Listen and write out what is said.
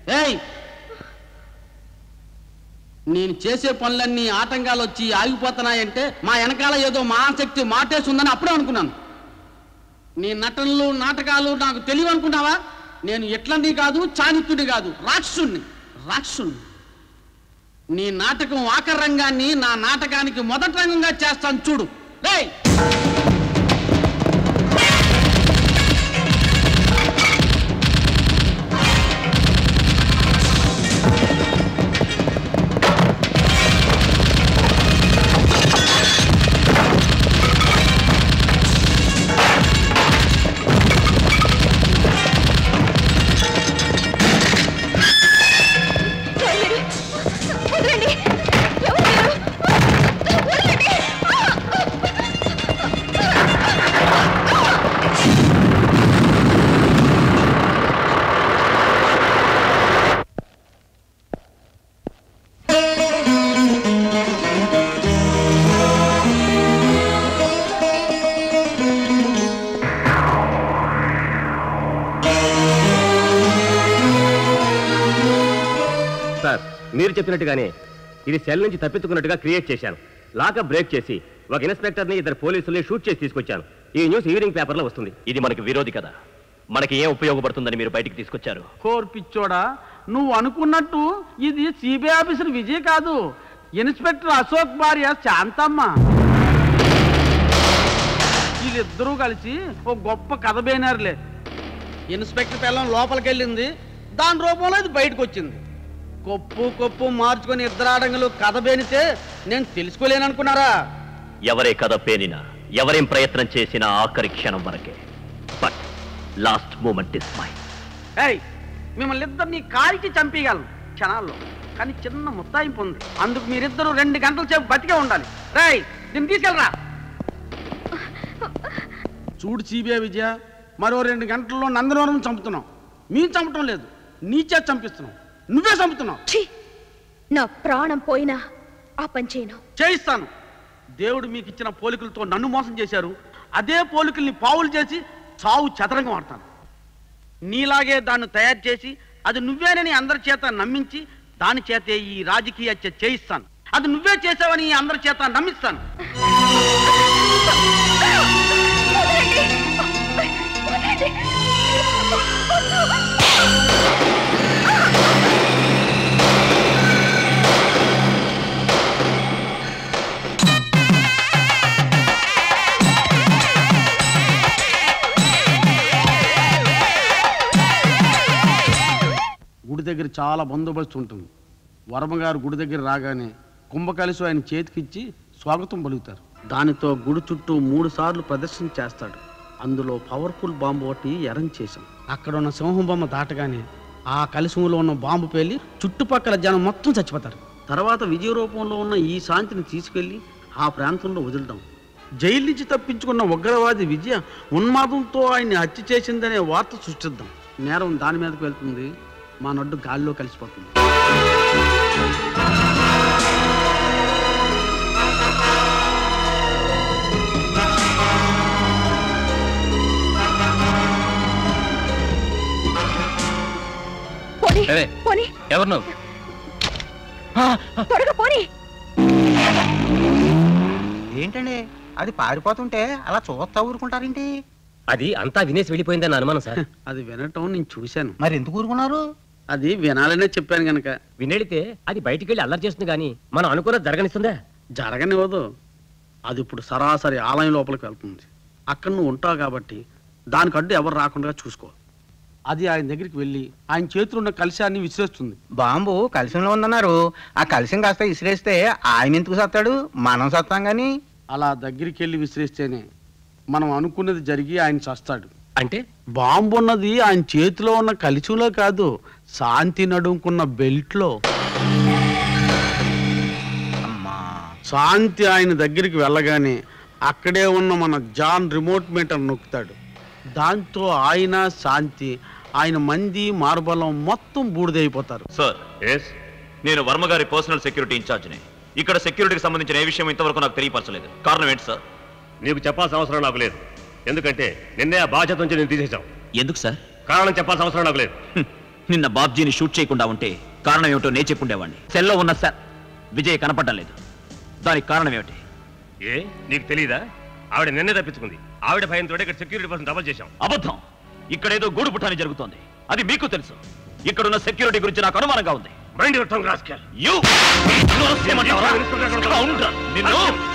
ఏయ్, నేను చేసే పనులన్నీ ఆటంకాలు వచ్చి ఆగిపోతున్నాయంటే మా వెనకాల ఏదో మహాశక్తి మాటేస్తుందని అప్పుడే అనుకున్నాను. నీ నటనలు నాటకాలు నాకు తెలియవు అనుకున్నావా? నేను ఎట్లంది కాదు, చాణిక్యుడి కాదు, రాక్షసుణ్ణి. నీ నాటకం ఆఖరి రంగాన్ని నా నాటకానికి మొదటి రంగంగా చేస్తాను చూడు. రేయ్, మీరు చెప్పినట్టుగానే ఇది సెల్ నుంచి తప్పించుకున్నట్టుగా క్రియేట్ చేశాను. లాకప్ బ్రేక్ చేసి ఒక ఇన్స్పెక్టర్ని, ఇద్దరు పోలీసుల్ని షూట్ చేసి తీసుకొచ్చాను. ఈ న్యూస్ ఈవినింగ్ పేపర్లో వస్తుంది. ఇది మనకి విరోధి కదా, మనకి ఏం ఉపయోగపడుతుందని మీరు బయటికి తీసుకొచ్చారు? కోర్పిచ్చోడా, నువ్వు అనుకున్నట్టు ఇది సిబిఐ ఆఫీసర్ విజయ్ కాదు, ఇన్స్పెక్టర్ అశోక్ భార్య శాంతమ్మ. వీళ్ళిద్దరూ కలిసి ఒక గొప్ప కథ బేనారులే. ఇన్స్పెక్టర్ పిల్లం లోపలికి వెళ్ళింది, దాని రూపంలో ఇది బయటకు వచ్చింది. కొప్పు మార్చుకొని ఇద్దరు ఆడంగులు కథ బేనితే నేను తెలుసుకోలేననుకున్నారా? ఎవరే కథ పేనినా, ఎవరేం ప్రయత్నం చేసినా ఆఖరి క్షణం వరకే. But last moment is mine. ఏయ్, మిమ్మల్ని ఇద్దరిని కాల్చి చంపేయగలను క్షణాల్లో, కానీ చిన్న ముత్తాయింపు ఉంది. అందుకు మీరిద్దరూ 2 గంటల సేపు బతికే ఉండాలి. రేయ్, దీన్ని తీసుకెళ్ళరా. చూడు సిబిఐ విజయ, మరో 2 గంటల్లో నందనవరం చంపుతున్నాం. మేము చంపటం లేదు, నీచే చంపిస్తున్నాం. నువ్వే చంపుతున్నావు. నా ప్రాణం పోయినా ఆ పని చేయను. చేయిస్తాను. దేవుడు మీకు ఇచ్చిన పోలికలతో నన్ను మోసం చేశారు. అదే పోలికల్ని పావులు చేసి చావు చదరంగం ఆడతాను. నీలాగే దాన్ని తయారు చేసి అది నువ్వేనని అందరి చేత నమ్మించి దాని చేతే ఈ రాజకీయ హత్య చేయిస్తాను. అది నువ్వే చేసావని అందరి చేత నమ్మిస్తాను. గుడి దగ్గర చాలా బందోబస్తు ఉంటుంది. వర్మగారు గుడి దగ్గర రాగానే కుంభకలిసి ఆయన చేతికిచ్చి స్వాగతం పలుకుతారు. దానితో గుడి చుట్టూ 3 సార్లు ప్రదర్శన చేస్తాడు. అందులో పవర్ఫుల్ బాంబు ఒకటి అరేంజ్ చేశాం. అక్కడ ఉన్న సింహం బొమ్మ దాటగానే ఆ కలశంలో ఉన్న బాంబు పేలి చుట్టుపక్కల జనం మొత్తం చచ్చిపోతారు. తర్వాత విజయ రూపంలో ఉన్న ఈ శాంతిని తీసుకెళ్లి ఆ ప్రాంతంలో వదులుదాం. జైలు నుంచి తప్పించుకున్న ఉగ్రవాది విజయ ఉన్మాదంతో ఆయన్ని హత్య చేసిందనే వార్త సృష్టిద్దాం. నేరం దాని మీదకి వెళ్తుంది, మా నడ్డు గాలిలో కలిసిపోతుంది. ఎవరు నువ్వు? ఏంటండి అది పారిపోతుంటే అలా చూస్తా ఊరుకుంటారేంటి? అది అంతా వినేసి వెళ్ళిపోయిందని అనుమానం సార్. అది వినటం నేను చూశాను. మరి ఎందుకు ఊరుకున్నారు? అది వినాలనే చెప్పాను గనక. వినేడితే అది బయటికి వెళ్ళి అల్లరి చేస్తుంది కానీ మనం అనుకున్నది జరగనిస్తుందా? జరగనివ్వదు. అది ఇప్పుడు సరాసరి ఆలయం లోపలికి వెళ్తుంది. అక్కడ నువ్వు ఉంటావు కాబట్టి దానికి అడ్డు ఎవరు రాకుండా చూసుకో. అది ఆయన దగ్గరికి వెళ్ళి ఆయన చేతులు ఉన్న కలశాన్ని విసిరేస్తుంది. బాంబు కలశంలో ఉందన్నారు. ఆ కలశం కాస్త విసిరేస్తే ఆయన ఎందుకు సత్తాడు? మనం సత్తాం గాని. అలా దగ్గరికి వెళ్ళి విసిరేస్తేనే మనం అనుకున్నది జరిగి ఆయన చస్తాడు. అంటే బాంబు ఉన్నది ఆయన చేతిలో ఉన్న కలశంలో కాదు, శాంతి నడుముకున్న బెల్ట్లో. శాంతి ఆయన దగ్గరికి వెళ్ళగానే అక్కడే ఉన్న మన జాన్ రిమోట్ మీటర్ నొక్కుతాడు. దాంతో ఆయన శాంతి ఆయన మంది మార్బలం మొత్తం బూడిదైపోతారు. సార్, నేను వర్మ గారి పర్సనల్ సెక్యూరిటీ ఇన్ఛార్జిని. ఇక్కడ సెక్యూరిటీకి సంబంధించిన ఏ విషయం ఇంతవరకు నాకు తెలియపరచలేదు. కారణం ఏంటి సార్? నీకు చెప్పాల్సిన అవసరం నాకు లేదు. ఎందుకంటే నిన్నే ఆ బాధ్యత నుంచి నేను తీసేశాం. ఎందుకు సార్? కారణం చెప్పాల్సిన అవసరం నాకు లేదు. నిన్న బాబ్జీని షూట్ చేయకుండా ఉంటే కారణం ఏమిటో నే చెప్పుండేవాడిని. సెల్లో ఉన్న సార్ విజయ్ కనపడడం లేదు. దానికి కారణం ఏమిటి? ఏ నీకు తెలీదా? ఆవిడ నిన్నే తప్పించుకుంది. ఆవిడ భయంతో ఇక్కడ సెక్యూరిటీ పర్సన్ డబల్ చేశాం. అబద్ధం. ఇక్కడేదో గూడు పుట్టాని జరుగుతోంది. అది మీకు తెలుసు. ఇక్కడున్న సెక్యూరిటీ గురించి నాకు అనుమానంగా ఉంది. Mind your tongue rascal. You! నిన్ను